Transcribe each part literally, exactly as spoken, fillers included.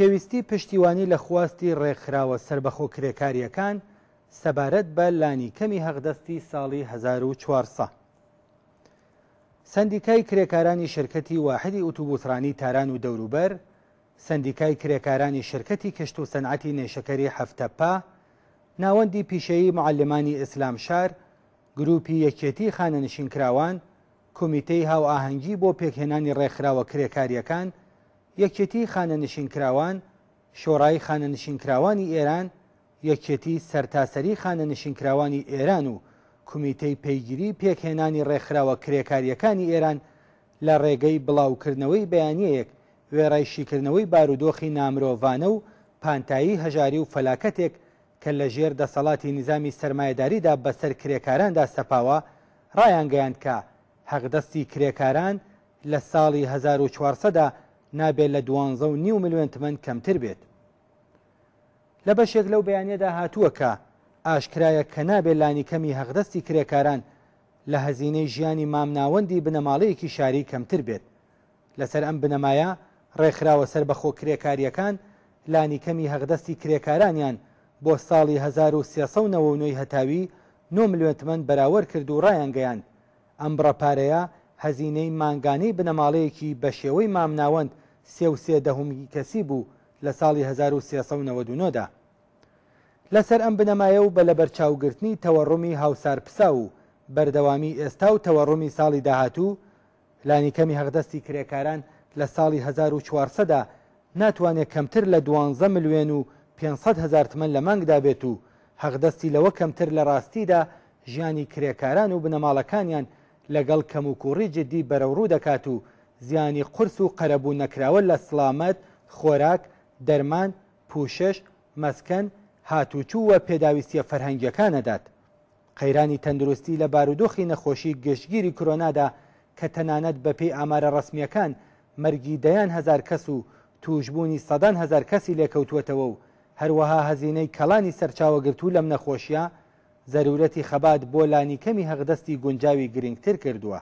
پێویستی پشتیوانی لە خواستی ڕێکخراوە سربەخۆ کرێکاریەکان سەبارەت بە لانی کەمی هەغدەستی ساڵی هەزار و چوارسەد. سەندیکای کرێکارانی شرکەتی واحدی ئۆتۆبوسڕانی تاران و دەوروبەر، سەندیکای کرێکارانی شرکەتی کەشت و سەنعەتی نێشەکەری هەفتەپا، ناوەندی پیشەیی معلمانی ئیسلام شار، گروپی یەکێتی خانەنشینکراوان، کۆمیتەی هاوئاهەنگی بۆ پێکهێنانی ڕێکخراوە کرێکاریەکان، یەکێتی خانەنشینکراوان، شۆڕای خانەنشینکراوانی ئێران، یەکێتی سەرتاسەری خانەنشینکراوانی ئێران و کۆمیتەی پەیگیری پێکهێنانی ڕێکخراوە کرێکاریەکانی ئێران لە ڕێگەی بڵاوکردنەوەی بەیانیەیەک وێڕایشیکردنەوەی بارودۆخی نامرۆڤانە و پانتایی هەژاری و فەلاکەتێک کە لە ژێر دەسەڵاتی نظامی سەرمایەداریدا بەسەر کرێکاراندا سەپاوە ڕایانگەیاند کە هەغدەستی کرێکاران لە ساڵی هەزار و چوارسەددا نابێت لە دوانزە و نیو ملیۆن تمەن کەمتر بێت. لە بەشێک لەو بەیانیەدا هاتووە کە ئاشکرایە کە نابێت لانی کەمی هەغدەستی کرێکاران لە هەزینەی ژیانی مامناوەندی بنەماڵەیەکی شاری کەمتر بێت. لەسەر ئەم بنەمایە ڕێکخراوە سەربەخۆ کرێکاریەکان لانی کەمی هەغدەستی کرێکارانیان بۆ ساڵی هەزار و سێسەد و نەوە و نۆی هەتاوی نۆ ملیۆن تمەن بەراورد کرد و ڕایانگەیاند ئەم بڕەپارەیە هەزینەی مانگانەی بنەماڵەیەکی بە شێوەی مامناوەند سێ و سێ دەهەمی کەسی بوو لە ساڵی هەزار و سێسەد و نەوەد و نۆدا. لەسەر ئەم بنەمایە و بە لەبەرچاوگرتنی تەوەڕوومی هاوسار پسا و بەردەوامی ئێستا و تەوەڕوومی ساڵی داهاتوو، لانی کەمی هەغدەستی کرێکاران لە ساڵی هەزار و چوارسەددا ناتوانێت کەمتر لە دوانزە ملیۆن و پێنجسەد هەزار تمەن لە مانگدا بێت و هەغدەستی لەوە کەمتر لە ڕاستیدا ژیانی کرێکاران و بنەماڵەکانیان لەگەڵ کەم و کوڕی جدی بەرەوڕوو دەکات و زیانی قورس و قەرەبوو نەکراوە لە سڵامەت، خۆراک، دەرمان، پوشش، مەسکەن، هاتوچوو وە پێداویستیە فەرهەنگیەکانەدات. قەیرانی تەندروستی لە بارودۆخی نەخۆشی گەشتگیری کۆرۆنادا کە تەنانەت بەپێی ئامارە ڕەسمیەکان مەرگی دەیان هەزار کەس و توشبوونی سەدان هەزار کەسی لێکەوتووەتەوە و هەروەها هەزینەی کەڵانی سەرچاوەگرتوو لەم نەخۆشیە زەرورەتی خەبات بۆ لانی کەمی هەغدەستی گونجاوی گرنگتر کردووە.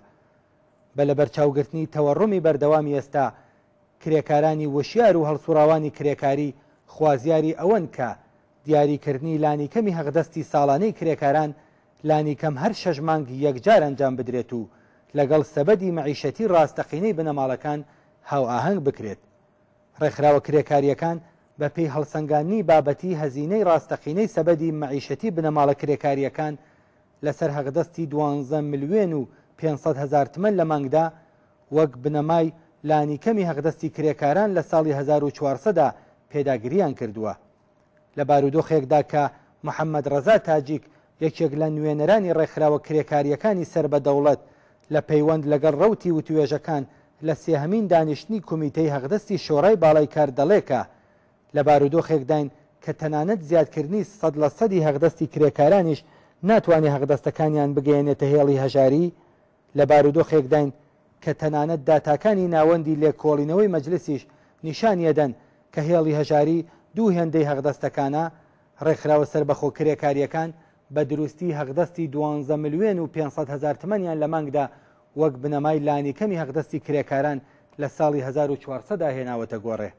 بە لەبەرچاوگرتنی تەوەڕوومی بەردەوامی ئێستا کرێکارانی وشیار و هەڵسوڕاوانی کرێکاری خوازیاری ئەوەن کە دیاریکردنی لانی کەمی هەغدەستی ساڵانەی کرێکاران لانی کەم هەر شەش مانگ یەکجار ئەنجام بدرێت و لەگەڵ سەبەدی مەعیشەتی ڕاستەقینەی بنەماڵەکان هاوئاهەنگ بکرێت. ڕێکخراوە کرێکاریەکان بە پێی هەڵسەنگاندنی بابەتی هەزینەی ڕاستەقینەی سەبەدی مەعیشەتی بنەماڵە کرێکاریەکان لەسەر هەغدەستی دوانزە ملیۆن و پێنجسەد هەزار تمەن لە مانگدا وەک بنەمای لانی کەمی هەغدەستی کرێکاران لە ساڵی هەزار و چوارسەددا پێداگریان کردووە. لە بارودۆخێکدا کە محەممەد ڕەزا تاجیک یەکێک لە نوێنەرانی ڕێکخراوە کرێکاریەکانی سەر بە دەوڵەت لە پەیوەند لەگەڵ ڕەوتی وتوێژەکان لە سێهەمین دانیشتنی کۆمیتەی هەغدەستی شۆڕای باڵای کار دەڵێکە لە بارودۆخێکداین کە تەنانەت زیادکردنی سەد لە سەدی هەغدەستی کرێکارانیش ناتوانێت هەغدەستەکانیان بگەێنێتە هێڵی هەژاری، لە بارودۆخێکداین کە تەنانەت داتاکانی ناوەندی لێکۆڵینەوەی مەجلسیش نیشانیەدەن کە هێڵی هەژاری دوو هێندەی هەغدەستەکانە، ڕێکخراوە سەربەخۆ کرێکاریەکان بە دروستی هەغدەستی دوانزە ملیۆن و پێنجسەد هەزار تمەنیان لە مانگدا وەک بنەمای لانی کەمی هەغدەستی کرێکاران لە ساڵی هەزار و چوارسەددا هێناوەتە گۆڕێ.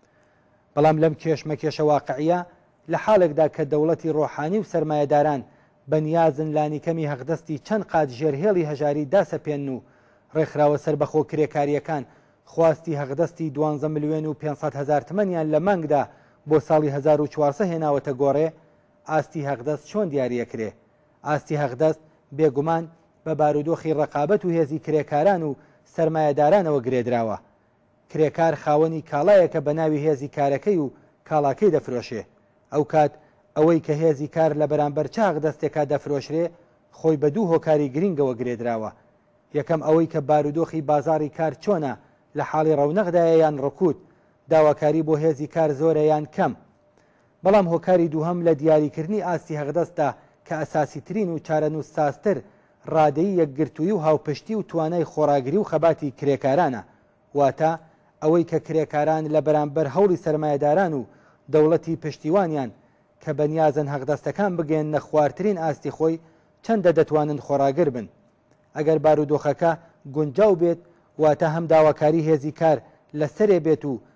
بەڵام لەم کێشمەکێشە واقعیە لە حاڵێکدا کە دەوڵەتی ڕۆحانی و سەرمایەداران بەنیازن لانی کەمی هەغدەستی چەند قات ژێرهێڵی هەژاری داسەپێن و ڕێکخراوە سەربەخۆ کرێکاریەکان خواستی هەغدەستی دوانزە ملیۆن و پێنجسەد هەزار تمەنیان لە مانگدا بۆ ساڵی هەزار و چوارسەد هێناوەتە گۆڕێ. ئاستی هەغدەست چۆن دیاریەکرێ؟ ئاستی هەغدەست بێگومان بە بارودۆخی ڕقابەت و هێزی کرێکاران و سەرمایەدارانەوە گرێدراوە. کرێکار خاوەنی کاڵایەکە بە ناوی هێزی کارەکەی و کاڵاکەی دەفرۆشێ. ئەو کات ئەوەی کە هێزی کار لە بەرامبەر چ هەغدەستێکا دەفرۆشرێ خۆی بە دوو هۆکاری گرنگەوە گرێدراوە. یەکەم ئەوەی کە بارودۆخی بازاڕی کار چۆنە لە حاڵی ڕەونەقدایە یان ڕکوت، داواکاری بۆ هێزی کار زۆرە یان کەم. بەڵام هۆکاری دووهەم لە دیاریکردنی ئاستی هەغدەستدا کە ئەساسیترین و چارەنووس سازتر ڕادەی یەکگرتووی و هاوپشتی و توانای خۆراگری و خەباتی کرێکارانە، واتە ئەوەی کە کرێکاران لە بەرامبەر هەوڵی سەرمایەداران و دەوڵەتی پشتیوانیان کە بەنیازن هەغدەستەکان بگەێنە خواردترین ئاستی خۆی چەندە دەتوانن خۆراگر بن. ئەگەر بارودۆخەکە گونجاو بێت واتە هەم داواکاری هێزی کار لەسەرێ بێت و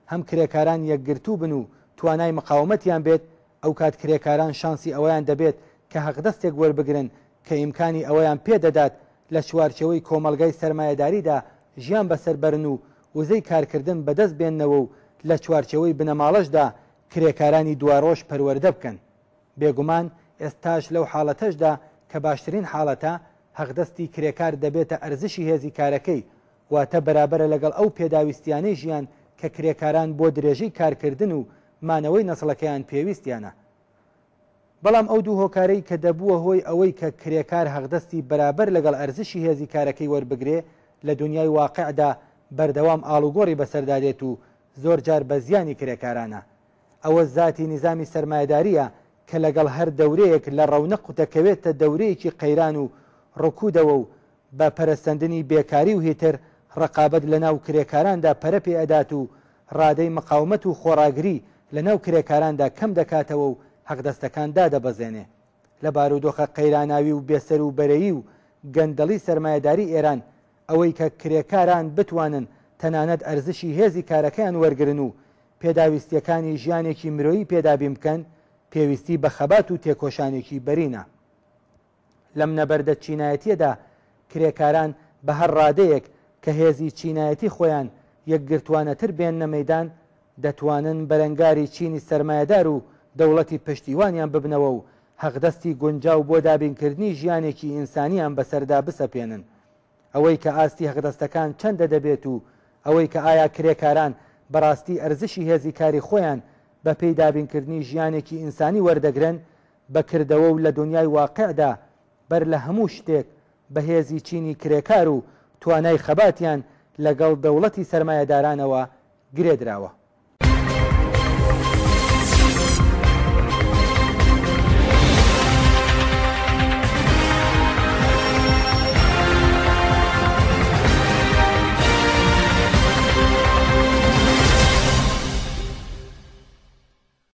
هەم کرێکاران یەکگرتوو بن و توانای مقاومەتیان بێت ئەو کات کرێکاران شانسی ئەوەیان دەبێت کە حەقدەستێک وەربگرن کە ئیمکانی ئەوەیان پێدەدات لە چوارچەوەی کۆمەلگای سەرمایەداریدا ژیان بەسەربەرن و وزەی کارکردن بەدەست بێننەوە و لە چوارچەوەی بنەماڵەشدا کرێکارانی دوڕۆژ پەروەردە بکەن. بێگومان ئێستاش لەو حاڵەتەشدا کە باشترین حاڵەتە حەقدەستی کرێکار دەبێتە ئەرزشی هێزی کارەکەی، واتە بەرابەرە لەگەڵ ئەو پێداویستیانەی ژیان کە کرێکاران بۆ درێژەی کارکردن و مانەوەی نەسڵەکەیان پێویستیانە. بەڵام ئەو دوو هۆکارەی کە دەبووە هۆی ئەوەی کە کرێکار حەقدەستی بەرابەر لەگەڵ ئەرزشی هێزی کارەکەی وەربگرێ لە دنیای واقعدا بەردەوام ئاڵوگۆڕی بەسەردادێت و زۆر جار بە زیانی کرێکارانە. ئەوە زاتی نظامی سەرمایەداریە کە لەگەڵ هەر دەورەیەک لە ڕەونەق دەکەوێتە دەورەیەکی قەیران و ڕکوودەوە و بە پەرەسەندنی بێکاری و هێتر ڕقابەت لە ناو کرێکاراندا پەرە پێ ئەدات و ڕادەی مقاومەت و خۆڕاگری لە ناو کرێکاراندا کەم دەکاتەوە و حەقدەستەکان دادەبەزێنێ. لە بارودۆخە قەیراناوی و بێسەر و بەرەیی و گەندەڵی سەرمایەداری ئێران ئەوەی کە کرێکاران بتوانن تەنانەت ئەرزشی هێزی کارەکەیان وەرگرن و پێداویستیەکانی ژیانێکی مرۆیی پێدابیم بکەن پێویستی بە خەبات و تێکۆشانێکی بەرینە. لەم نەبەردە چینایەتیەدا کرێکاران بە هەر ڕادەیەک کە هێزی چینایەتی خۆیان یەکگرتوانەتر بێننە مەیدان دەتوانن بەرەنگاری چینی سەرمایەدار و دەوڵەتی پشتیوانیان ببنەوە و حەقدەستی گونجاو بۆ دابینکردنی ژیانێکی ئینسانیان بەسەردا بسەپێنن. ئەوەی کە ئاستی حەقدەستەکان چەندە دەبێت و ئەوەی کە ئایا کرێکاران بەڕاستی ئەرزشی هێزی کاری خۆیان بە پێی دابینکردنی ژیانێکی ئینسانی وەردەگرن بەکردەوە و لە دنیای واقعدا بەر لە هەموو شتێک بە هێزی چینی کرێکار و توانای خەباتیان لەگەڵ دەوڵەتی سەرمایەدارانەوە گرێدراوە.